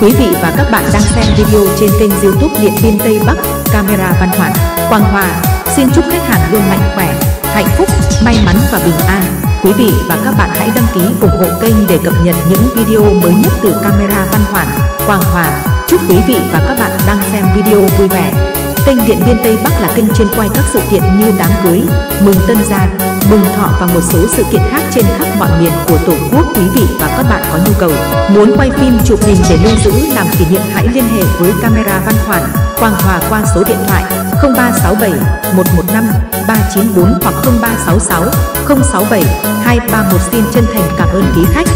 Quý vị và các bạn đang xem video trên kênh YouTube Điện Biên Tây Bắc, Camera Văn Hoàn, Quang Hòa. Xin chúc khách hàng luôn mạnh khỏe, hạnh phúc, may mắn và bình an. Quý vị và các bạn hãy đăng ký ủng hộ kênh để cập nhật những video mới nhất từ Camera Văn Hoàn, Quang Hòa. Chúc quý vị và các bạn đang xem video vui vẻ. Kênh Điện Biên Tây Bắc là kênh chuyên quay các sự kiện như đám cưới, mừng tân gia, mừng thọ và một số sự kiện khác trên khắp mọi miền của Tổ quốc. Quý vị và các bạn có nhu cầu muốn quay phim chụp hình để lưu giữ làm kỷ niệm, hãy liên hệ với Camera Văn Hoàn, Quang Hòa qua số điện thoại 0367 115 394 hoặc 0366 067 231. Xin chân thành cảm ơn quý khách.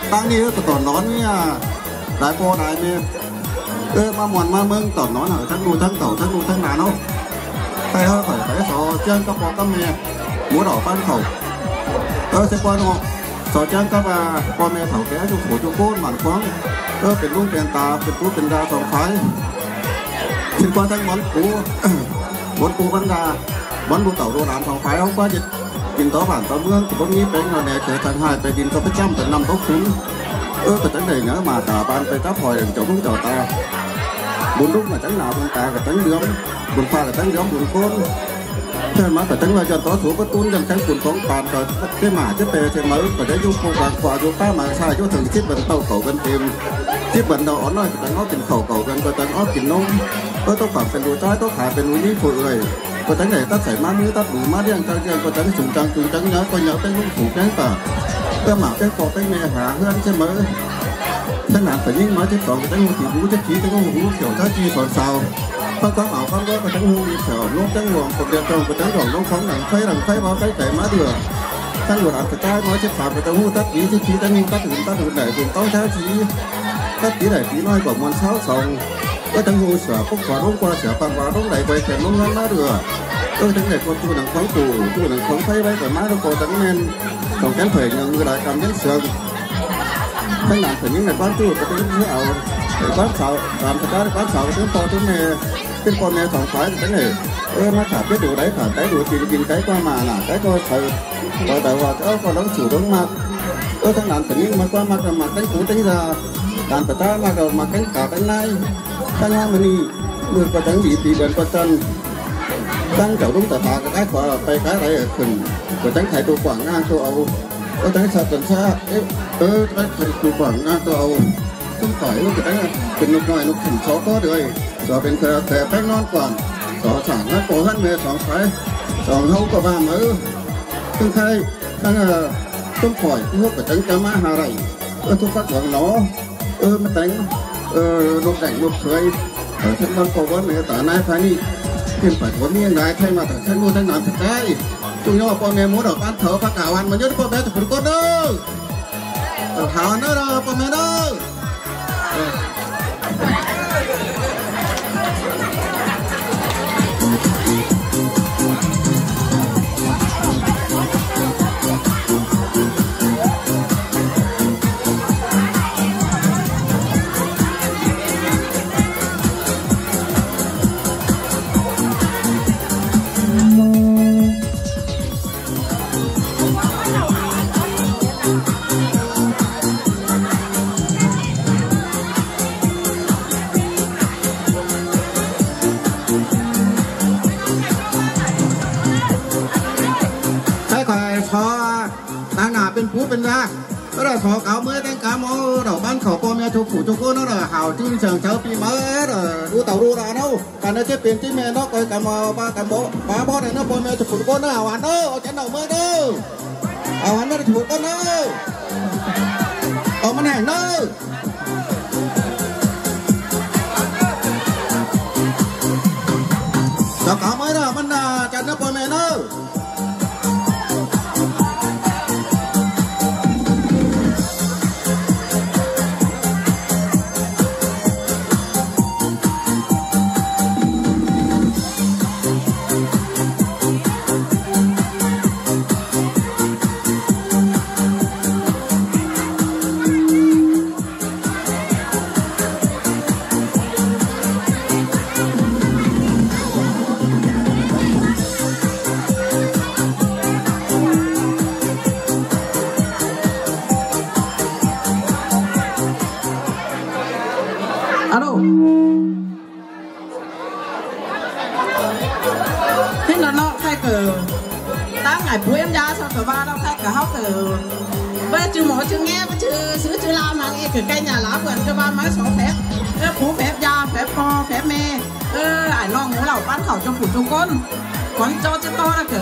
ตั้งนี้ก็ตอนนอนเนี่ยđại po đại mê mà mòn mà mưng tỏ nói ởทั้งนู่นทั้งเต่าทั้งนู่นทั้งนาเนาะใครเขาphải phải sò chân các po các mẹ múa đỏ ban khẩu sẽ qua nó sò chân các bà con mẹ thảo ké chung phủ chung côn mặn khoángเป็นลุงเป็นตาเป็นผู้เป็นดาสองฝ่ายเป็นquanทั้งmónปูบรรดาบรรดูเต่าโดนานสองฝ่ายเขาก็จะกินต่อผ่านต่อเมืองตรงนี้เป็นเงาแดงเฉยทางหายไปดินก็ไปจ้ำเป็นนำตกคุ้งcái tránh này nữa mà cả banไปtáp hồi chỗ cũng chờ ta buồn lúc mà tránh nào buồn ta cái tránh đớm buồn pha cái tránh đớm buồn côn thế mà cái tránh là cho tối thủ bất tuân trong tránh buồn phóng bàn rồi cái mà chất tê thì mới và để du cô bàn quả du ta mà sai cho thường chiếc bệnh tàu cầu bên tìm chiếc bệnh đầu ổn nói cái tránh nó tìm khẩu cầu bên cái tránh nó tìm nông tôi phảiเป็นđuôi trái tôi phảiเป็นnúi phụ người cái tránh này ta phải má núi ta đủ má điên ta điên cái tránh sùng trắng nhớ coi nhớ cái lúc phủ tránh ta cái mà cái cột cái mẹ hạ hơn chứ mới thế nào phải những nói chứ còn cái ngu thì vũ chất chỉ cái ngu kiểu thái chi còn sao không có mạo không có cái ngu kiểu nó cái nguồn còn đẹp trong cái còn nó phóng đằng thấy bao cái má được thằng người làm cái trái nói chứ phạm cái ngu tất chỉ cái ngu tất được để dùng tối thái chỉ tất chỉ để chỉ nói còn món sáu sòng cái thằng ngu sửa phúc quả đúng qua sửa bằng quả đúng đầy quay kèm nó má được thằng này con chú đằng phóng tù chú đằng phóng thấy đấy cái má nó còn tấn nên còn cái phải người đại cầm nhẫn sườn thằng nào phải những ngày quán chú cái tiếng ảo để quán sạo làm thật ra quán sạo cái tiếng to tiếng con này thằng phải cái này nó thả biết điều đấy thả cái điều chuyện cái qua mà là cái coi thầy rồi tại hòa cái con đóng chủ đóng mặt thằng nào phải những mà qua mặt là mặt cái cũ tính ra làm thật ra mà cái cả cái này thằng nào mình người có trắng bị bệnh có chân tăng chậu đúng tờ tạ cái quả tay cái đấy ở khừng của tránh thầy đồ quảng ngang châu Âu có tránh xa tuần xa tránh thầy đồ quảng ngang châu Âu không phải lúc cái tránhเป็นลูกน้อยลูกถิ่นเขาก็เลยก็เป็นแต่แป้งนอนก่อนสอสารนักโกหันเมย์สองสายสองเขาก็บ้ามือซึ่งใครทั้งต้มข่อยที่เขาก็จังจะมาหาไรทุกฝักหวังหนอมันแต่งลูกแต่งลูกเคยฉันมันโกว่าเมย์แต่นายพานี่ขึ้นไปหัวเมียนายใครมาแต่ฉันมูทั้งนานสักได้จุ่มย่อปอเมย์มูดอกบ้านเถอะพักกาวันมันเยอะปอเมย์จะผุดก้นเด้อหาวันเด้อปอเมย์เด้อเป็นผู้เป็นราก็ได้ขอเก่าเมื่อแต่งกามอดอกบ้านเขาพ่อแม่ทุกผู้ทุกคนนั่นแหละห่าวที่เชิงเช้าปีเมื่อดูเต่าดูราเนาะการได้เจ็บเปลี่ยนที่แม่นอกเลยกามอบ้านกามบ้าบ่ได้นะพ่อแม่ทุกผู้ทุกคนน่ะหวานเด้อเอาฉันเอาเมื่อเด้อเอาหวานไม่ได้ถูกกันเด้อเอามันแห้งเด้อดอกเก่าเมื่อเด้อมันจันนะพ่อแม่เด้อbố em ra sao cả ba đâu khác cả hóc từ với chữ mỏ chữ nghe với chữ sứ chữ lao mà nghe cây nhà lá vườn cho ba mấy số phép phú phép gia phép co phép mê ảnh lo ngủ lẩu bán khẩu trong phủ trong con còn cho chứ to là cỡ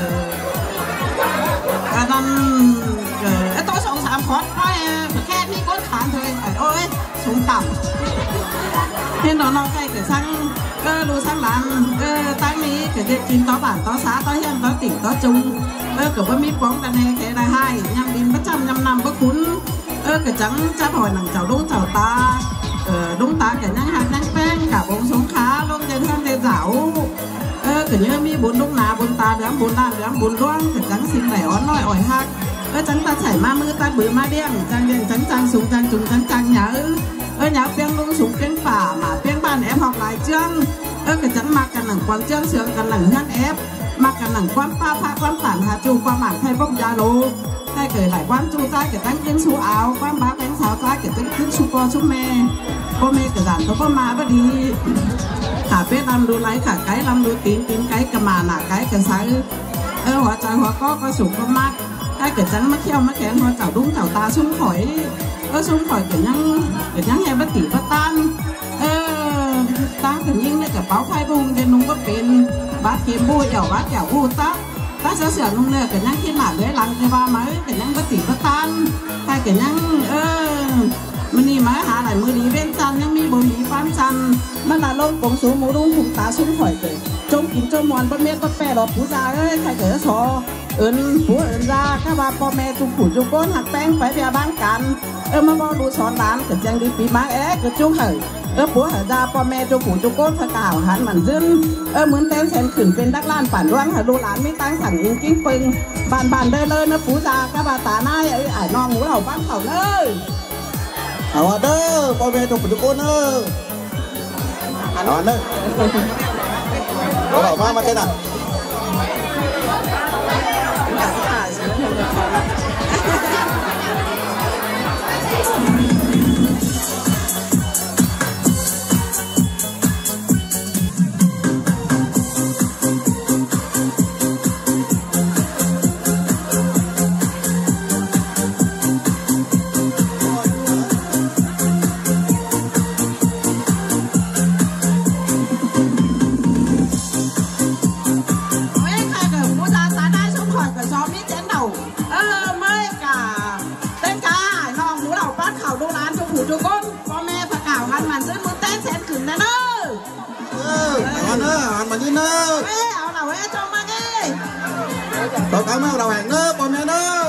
năm tôi sống sám khó thôi khe đi con khán thôi ôi xuống tầm nên nó cái cái sang lúa sang làm tăng ní cái chín tó bản tó xã tó hiện tó tỉnh tó trung của bác mi bóng đàn hè cái đại hai nhằm đến 100 năm bất cún cái trắng cha hỏi nằng chào ta đúng ta cái nhang hạt nhang beng cả bông sống khá luôn trên hang trên dạo cái như mi bốn đúng ná bốn ta đám bốn đàn đám bốn loang cái trắng xinh vẻ on nói ỏi hạt trắng ta chảy ma mưa ta bự ma đen trắng súng trắng trùng trắng nhớ nhớ piang luôn súng piang phả mà piang bàn em học lại chương cái trắng mặc cái nằng quang chương sướng cái nằng hang ép mặc cái nằng quan pha quan phản hạt chu qua mảng thay bông da lô thay cởi lại quan chu trái cái trắng kiếng su áo quan bá cánh sáo trái cái trắng kiếng su po su mè cái giản tôi có mà đi thả phết làm đồ lấy cả cái làm đồ tím cái mà nà cái sáng hóa trái hóa có sủng có mát cái trắng mắt kheo mắt kén hoa chảo đúng chảo ta xuống khỏi cái nhang nghe bất tỉ bất tan ta cái những cái báo phai bùng trên nung có bên bát kiếm bôi bát kẹo bù ta sẽ sửa nung này cái nhang khi mà lấy lăng cái ba mấy cái nhang bất tỉ bất tan hay cái nhang mình mà hạ lại mưa đi bên chân nhưng mi bồn đi phán chân mà là lông bóng số mũ đúng thùng tá xuống khỏi cái trông kín trông mòn bất mẹ bất phe đó phú gia ấy thay cái số phú ra các bà po mẹ chung phủ chung con hạt beng phải bè bán cạn mà bao đủ sòn đán cái trang đi phí mang cái chung hởi phú hở ra po mẹ chung phủ chung con phải cào hắn mặn dưng muốn tên sen khửng bên đắc lan phản đoán hở đô lán mới tăng sẵn in kinh pưng bàn đây lên nó phú gia các bà tà nai ấy ải non ngũ hầu bán khẩu ơi ở đó po mẹ chung phủ chung con ơi ở đây có bảo mà thế nào tôi cảm ơn đầu hàng đó con mẹ đó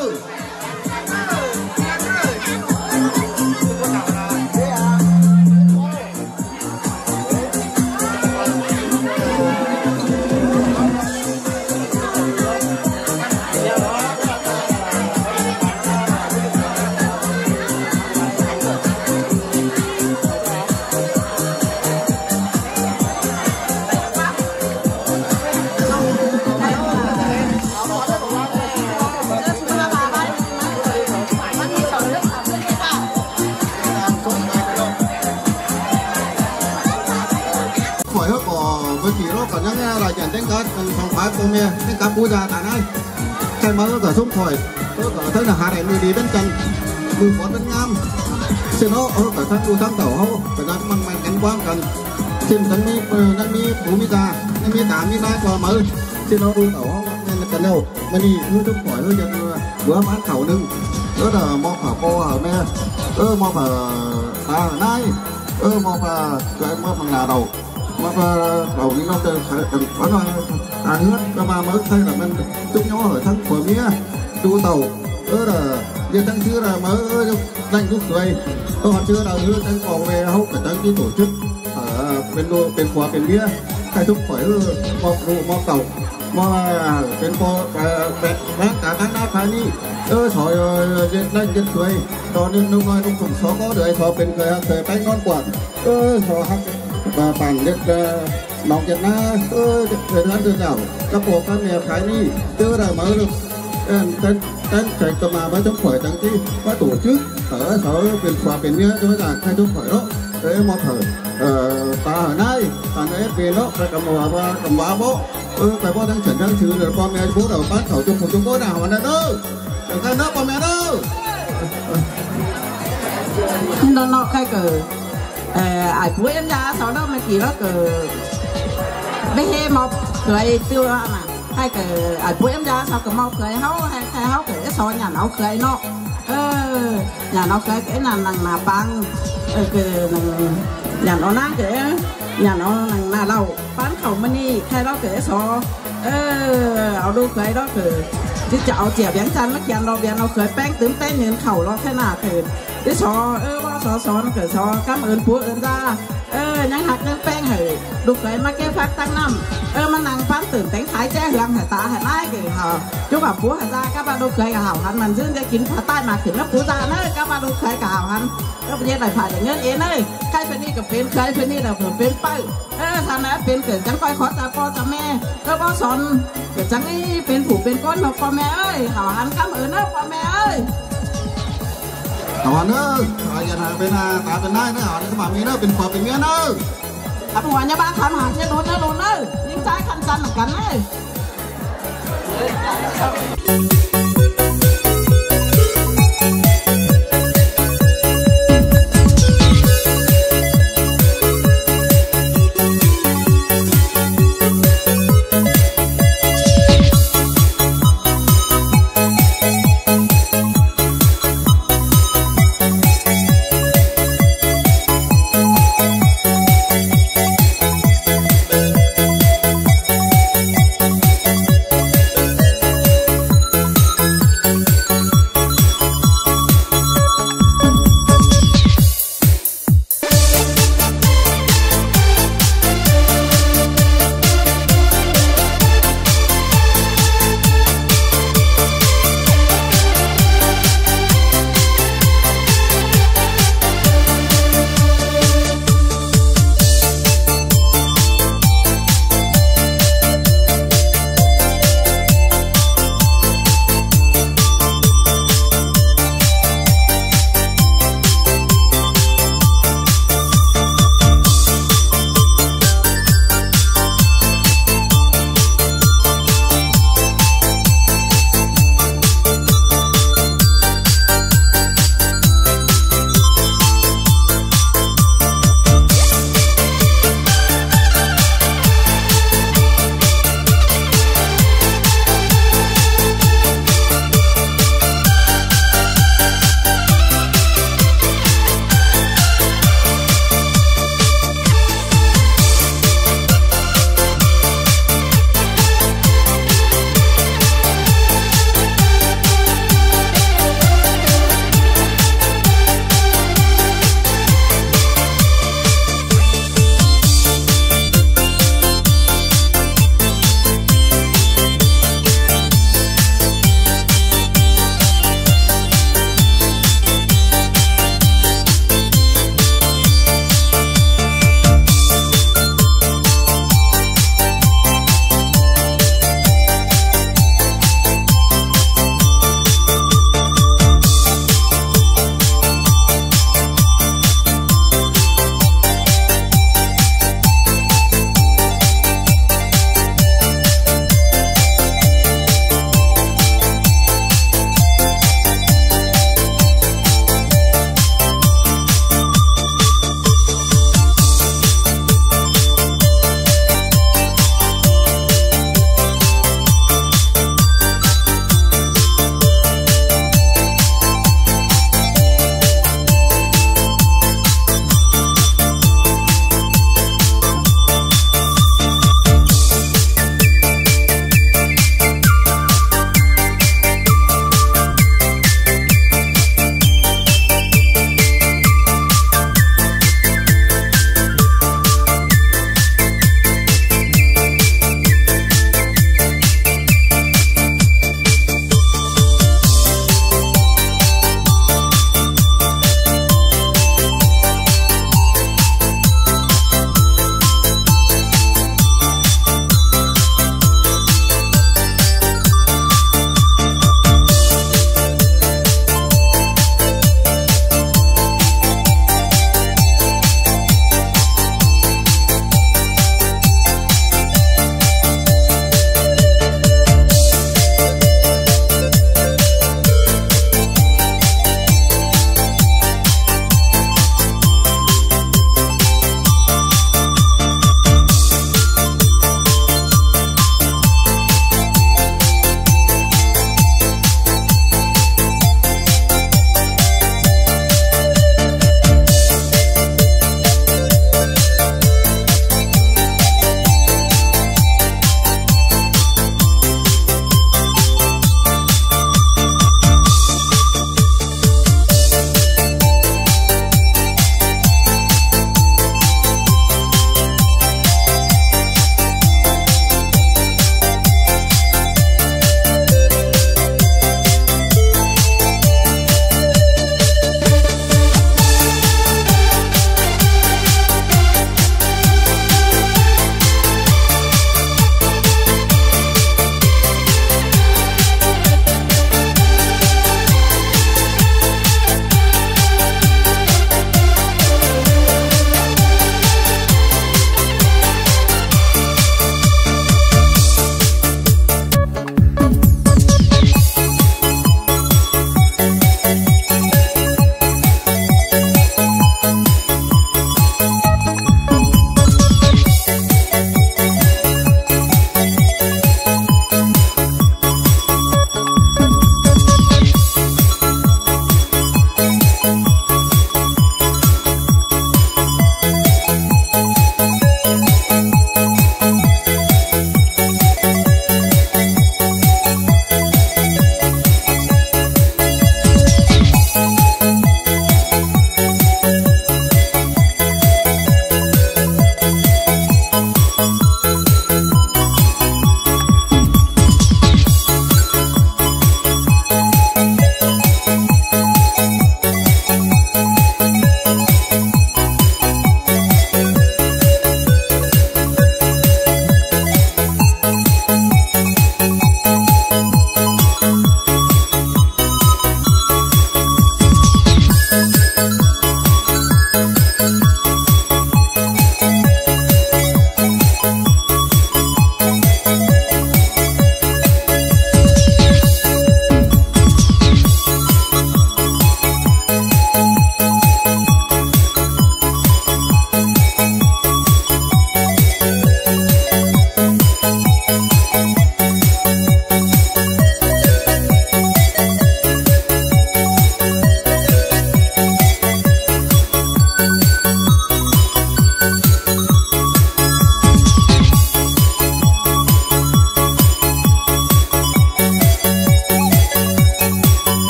là nhận tiếng cá không phải cô mẹ tiếng cá cú già cả này khai mới cả súng khỏi thấy là hạ này đi bên chân mưa còn bên ngam xin nó cả tháng tàu hậu cả tháng mang cánh quang cần xin tháng mi bố mi già mi cả mi nai qua mới xin nó đu tàu hậu nên là cần đâu mà đi hư súng khỏi hư nhận bữa bán khẩu nưng đó là mò phở cô ở mẹ mò phở ở nai mò phở cái mò phở nào đầu mà đầu những ông trời có nói nước các bà mới thấy là mình chúng nó ở thằng của mía chú tàu là giờ thằng chưa là mới đánh lúc rồi tôi họ chưa là đưa thằng còn về hậu cả thằng cái tổ chức ở bên khóa bên mía thầy thúc phải mọc tàu mà bên co cả tháng nào phải đi thôi đánh dân cười cho nên lúc nói lúc cũng số có được thôi bên cười bánh ngon quả thôi và bản nhất nòng Việt Nam thời gian từ nào các bộ các mẹ khái đi chưa là mới được tên chạy cầm mà với chống khỏi tăng tí có tổ chức ở sở biển phà biển nghĩa cho là khai chống khỏi đó để một thời ta ở nay ta nói về nó phải cầm bá bố phải bố đang chuyển sang trừ rồi con mẹ bố đầu bắt khẩu chung một chung bố nào mà nó đâu đừng khai nó con mẹ đâu nó khai cờ ai cuối em ra sau đó mà chỉ đó cờ bé he một cười tiêu mà hay cái ai cuối em ra sau cờ một cười háo hay háo cái sau nhà nó cười nó nhà nó cười cái là bằng cái nhà nó nát cái nhà nó là lâu bán khẩu mani khai đó cái sau ở đâu cười đó cờ ที่จะเอาเจียบยังจันมาเขียนเราเบียนเราเคยแป้งตื้มเต้นเงินเข่าเราแค่หน้าเกิดที่ชอว่าสอนเกิดชอกำเอิญผู้เอิญจ้ายังหักยังแป้งเหยดูเคยมาแก้พักตั้งน้ำมันนั่งฟังตื่นแต่งขายแจ้เหืองหายตาหายไล่เกิดเหรอจุกกับผู้หายจ้าก็มาดูเคยกับเหาหันมันซึ่งจะกินผ้าใต้มาขึ้นแล้วผู้จ้าเนยก็มาดูเคยกับเหาหันก็เป็นยังไงผ่านอย่างเงี้ยเองเลยใครเป็นนี่กับเป็นใครเป็นนี่เราเป็นเป้ทำนั้นเป็นเกิดจังก้อยขอตาพ่อตาแม่พ่อสอนเกิดจังนี่เป็นผู้เป็นก้นของพ่อแม่เหาหันคำเอิญนะพ่อแม่แต่ว่าเนอะอย่าเป็นตาเป็นนายเนอะนี่สมัยมีเนอะเป็นผัวเป็นเมียเนอะขับหัวเนี่ยบ้านขับหางเนี่ยโดนเนอะยิ่งใจคันจันเหมือนกันเลย